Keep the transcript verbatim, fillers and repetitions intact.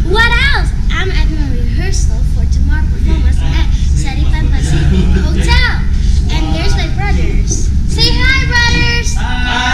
What else? I'm at my rehearsal for tomorrow performance at Saripan Pacific Hotel. And there's my brothers. Say hi, brothers! Hi!